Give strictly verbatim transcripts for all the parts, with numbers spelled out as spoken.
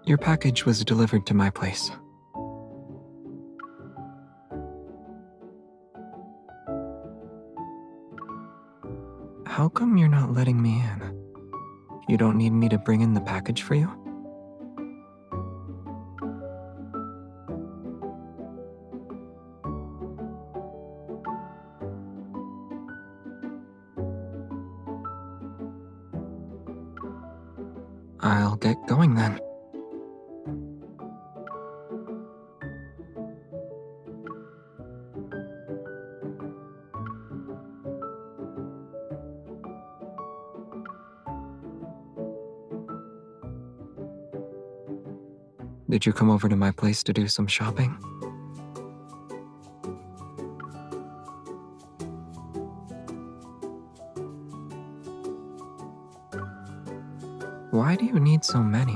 Your package was delivered to my place. How come you're not letting me in? You don't need me to bring in the package for you? I'll get going then. Did you come over to my place to do some shopping? Why do you need so many?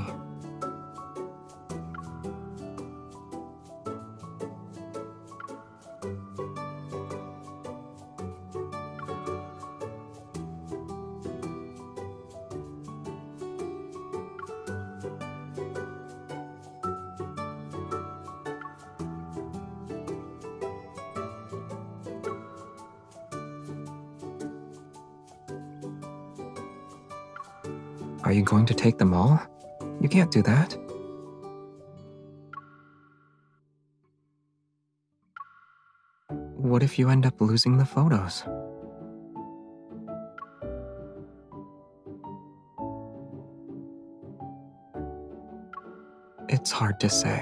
Are you going to take them all? You can't do that. What if you end up losing the photos? It's hard to say.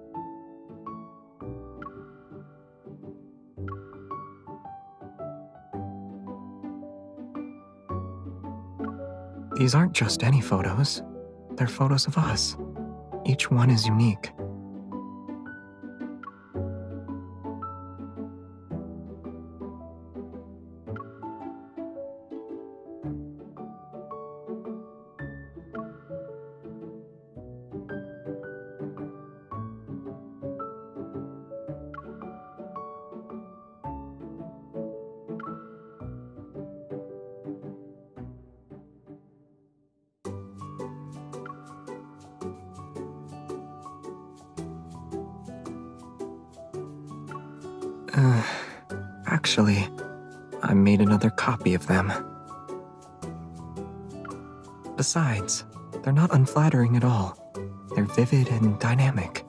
These aren't just any photos. They're photos of us. Each one is unique. Uh, actually, I made another copy of them. Besides, they're not unflattering at all. They're vivid and dynamic.